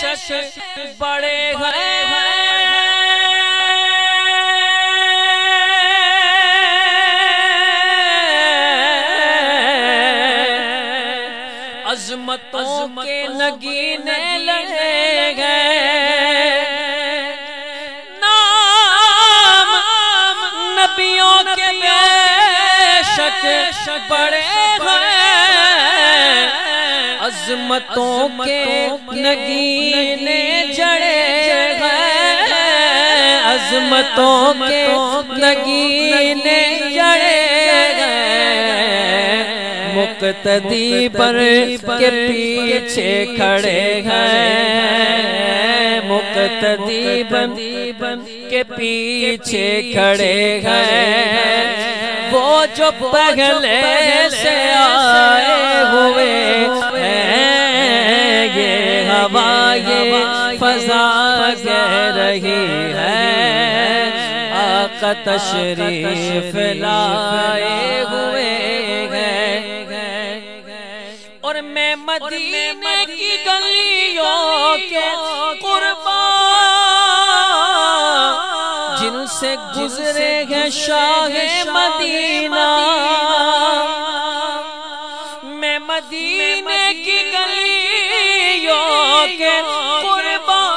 شک بڑے ہیں عظمتوں کے نگینے لگے گئے نام نبیوں کے بے شک بڑے ہیں عظمتوں کے نگینے جڑے ہیں عظمتوں کے نگینے جڑے مقتدی پر کے پیچھے کھڑے ہیں مقتدی بن کے پیچھے کھڑے ہیں وہ جو پہلے سے آئے ہوئے ہیں یہ ہوا یہ فضا کہہ رہی ہے آقا تشریف لائے ہوئے اور میں مدینے کی گلیوں کے قربان جن سے گزرے ہیں شاہ مدینہ میں مدینے کی گلیوں کے قربان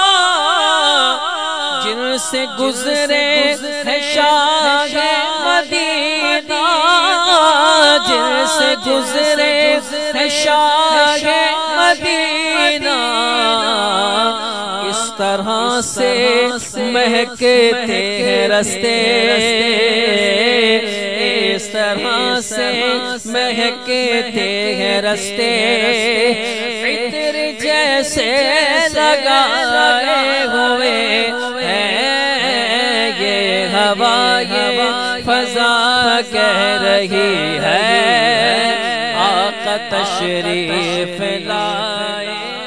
جن سے گزرے ہیں شاہ مدینہ جن سے گزرے شاہ مدینہ اس طرح سے مہکتے ہیں رستے اس طرح سے مہکتے ہیں رستے عطر جیسے لگائے ہوئے ہیں یہ ہوا یہ فضا کہہ رہی ہے آقا تشریف لائے